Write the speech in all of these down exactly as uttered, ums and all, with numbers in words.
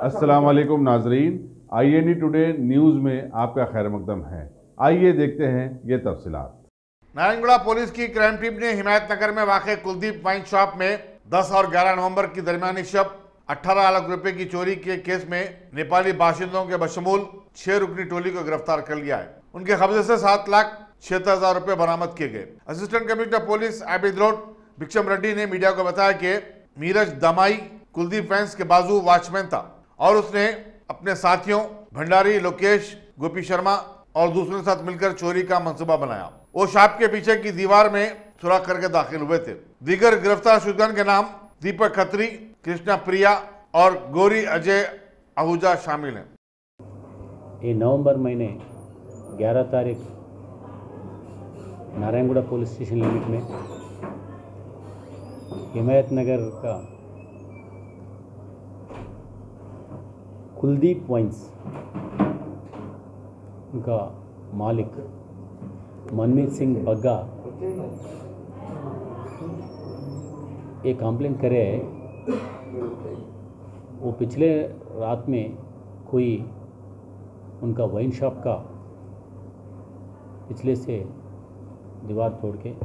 अस्सलाम वालेकुम नाजरीन, I N D today news में आपका खैर मकदम है। आइए देखते हैं ये तफसीलात। नारायणगढ़ पुलिस की क्राइम टीम ने हिमायत नगर में वाक़ कुलदीप वाइन शॉप में दस और ग्यारह नवंबर की दरमियानी शब अठारह लाख रुपए की चोरी के केस में नेपाली बाशिंदों के बशमूल छह रुकनी टोली को गिरफ्तार कर लिया है। उनके कब्जे से सात लाख छिहत्तर हजार रुपए बरामद किए गए। Assistant commissioner police Abid road Bhiksham Reddy ने मीडिया को बताया कि मीरज दमाई कुलदीप फैंस के बाजू वॉचमैन था और उसने अपने साथियों भंडारी, लोकेश, गोपी शर्मा और दूसरों के साथ मिलकर चोरी का मंसूबा बनाया। वो शॉप के पीछे की दीवार में सुराख करके दाखिल हुए थे। दीगर गिरफ्तार शुदगन के नाम दीपक खत्री, कृष्णा प्रिया और गौरी अजय आहूजा शामिल हैं। ये नवंबर महीने ग्यारह तारीख नारायणगढ़ पुलिस स्टेशन लिमिट में हिमायत नगर का कुलदीप वाइन्स उनका मालिक मनमीत सिंह बग्गा एक कंप्लेंट करे है। वो पिछले रात में कोई उनका वाइन शॉप का पिछले से दीवार तोड़ के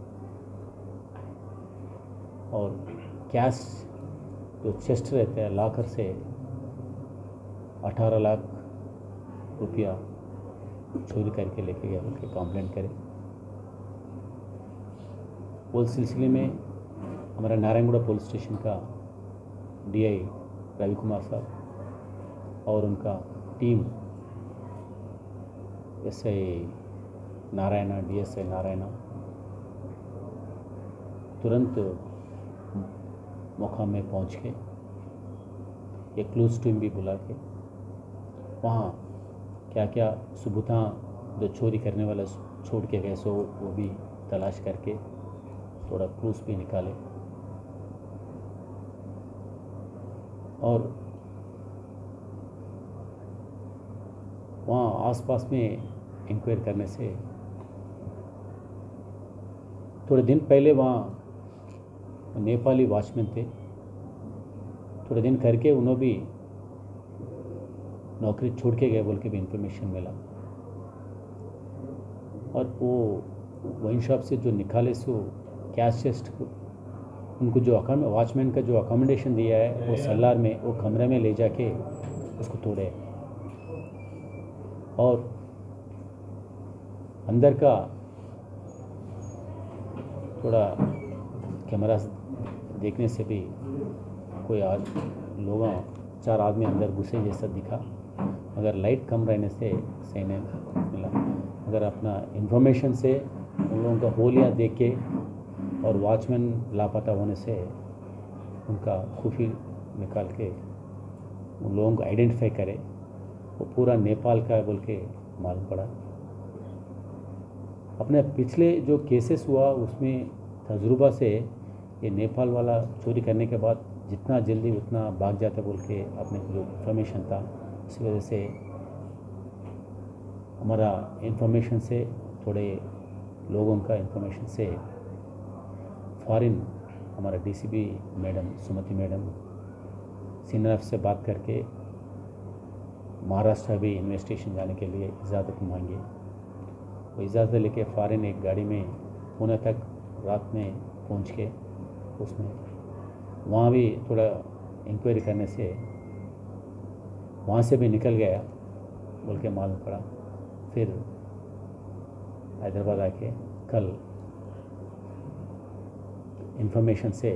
और कैश जो चेस्ट रहते हैं लॉकर से अठारह लाख रुपया चोरी करके लेके गया उनके कंप्लेंट करे। उस सिलसिले में हमारा नारायणगढ़ पुलिस स्टेशन का डीआई रवि कुमार साहब और उनका team SI Narayana, DSI Narayana तुरंत मौका में पहुंच के एक क्लूज टीम भी बुला के वहाँ क्या क्या सबूता जो चोरी करने वाला छोड़ के गए सो वो भी तलाश करके थोड़ा क्लूज भी निकाले और वहाँ आसपास में इंक्वायरी करने से थोड़े दिन पहले वहाँ नेपाली वॉचमैन थे। थोड़े दिन करके उन्होंने भी नौकरी छोड़ के गए बोल के भी इंफॉर्मेशन मिला और वो वाइन शॉप से जो निकाले सो कैश चेस्ट उनको जो वॉचमैन का जो अकोमोडेशन दिया है वो सलार में वो कमरे में ले जाके उसको तोड़े और अंदर का थोड़ा कैमरा देखने से भी कोई आज लोग चार आदमी अंदर घुसे जैसा दिखा, मगर लाइट कम रहने से सही नहीं मिला। अगर अपना इंफॉर्मेशन से उन लोगों का होलिया देख के और वॉचमैन लापता होने से उनका खुफी निकाल के उन लोगों को आइडेंटिफाई करे, वो पूरा नेपाल का बोल के मालूम पड़ा। अपने पिछले जो केसेस हुआ उसमें तजुर्बा से ये नेपाल वाला चोरी करने के बाद जितना जल्दी उतना भाग जाता बोल के अपने जो इन्फॉर्मेशन था इस वजह से हमारा इन्फॉर्मेशन से थोड़े लोगों का इन्फॉर्मेशन से फॉरेन हमारा DCP madam Sumathi madam senior अफसर से बात करके महाराष्ट्र भी इन्वेस्टिगेशन जाने के लिए इजाज़त मांगी। वो इजाज़त लेके फॉरेन एक गाड़ी में पुणे तक रात में पहुंच के उसमें वहाँ भी थोड़ा इंक्वायरी करने से वहाँ से भी निकल गया बोल के मालूम पड़ा। फिर हैदराबाद आके कल इंफॉर्मेशन से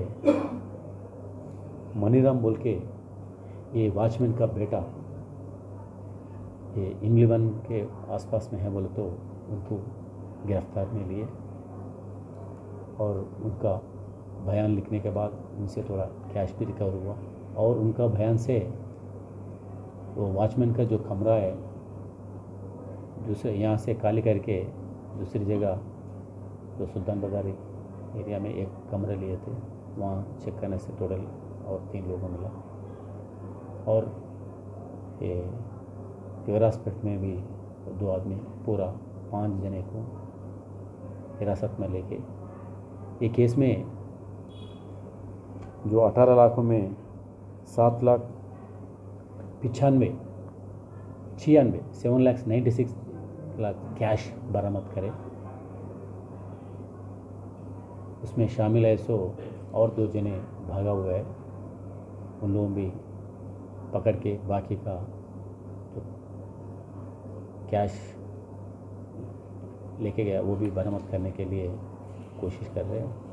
मनीराम बोल के ये वॉचमैन का बेटा ये इंग्लैंड के आसपास में है बोले तो उनको गिरफ्तार में लिए और उनका बयान लिखने के बाद उनसे थोड़ा कैश भी रिकवर हुआ और उनका बयान से वो वॉचमैन का जो कमरा है दूसरे यहाँ से खाली करके दूसरी जगह जो सुल्तान बाजार एरिया में एक कमरा लिए थे वहाँ चेक करने से टोटल और तीन लोगों मिला और ये तिवरासपेट में भी दो आदमी पूरा पाँच जने को हिरासत में लेके ये केस में जो अठारह लाखों में सात लाख पिचानवे छियानवे seven lakhs ninety six lakh cash बरामद करे। उसमें शामिल है सो और दो जने भागा हुआ है, उन लोगों भी पकड़ के बाकी का तो कैश लेके गया वो भी बरामद करने के लिए कोशिश कर रहे हैं।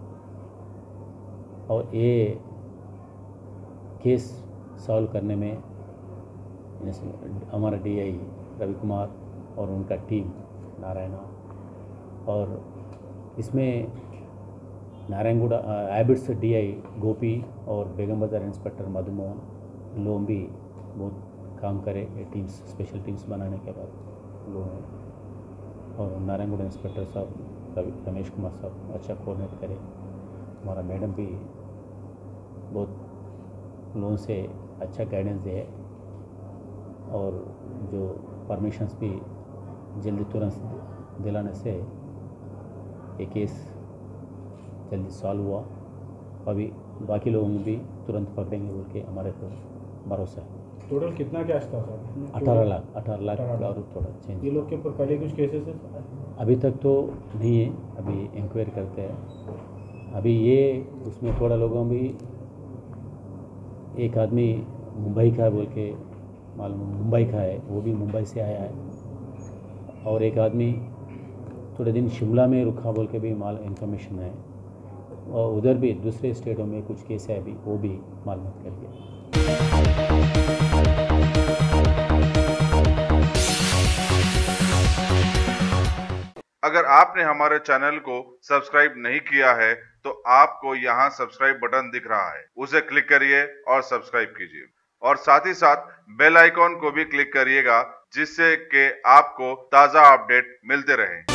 और ये केस सॉल्व करने में हमारा डीआई रवि कुमार और उनका टीम नारायणा, और इसमें नारायणगुड़ा एबिट्स डीआई गोपी और बेगम बाजार इंस्पेक्टर मधुमोहन लोग भी बहुत काम करे ये टीम्स, स्पेशल टीम्स बनाने के बाद लोग, और नारायणगुड़ा इंस्पेक्टर साहब रवि रमेश कुमार साहब अच्छा कोऑर्डिनेट करे। हमारा मैडम भी बहुत लोगों से अच्छा गाइडेंस दे, और जो परमिशंस भी जल्दी तुरंत दिलाने से ये केस जल्दी सॉल्व हुआ। अभी बाकी लोगों में भी तुरंत पकड़ेंगे बोल के हमारे को भरोसा है। टोटल कितना कैश था सर? अठारह लाख अठारह लाख और थोड़ा चेंज। ये लोग के ऊपर पहले कुछ केसेस है? अभी तक तो नहीं है, अभी इंक्वायरी करते हैं। अभी ये उसमें थोड़ा लोगों भी, एक आदमी मुंबई का बोल के मालूम मुंबई का है, वो भी मुंबई से आया है, और एक आदमी थोड़े दिन शिमला में रुका बोल के भी माल इन्फॉर्मेशन है, और उधर भी दूसरे स्टेटों में कुछ केस है अभी वो भी मालूम कर दिया। अगर आपने हमारे चैनल को सब्सक्राइब नहीं किया है तो आपको यहाँ सब्सक्राइब बटन दिख रहा है, उसे क्लिक करिए और सब्सक्राइब कीजिए, और साथ ही साथ बेल आइकॉन को भी क्लिक करिएगा जिससे कि आपको ताज़ा अपडेट मिलते रहें।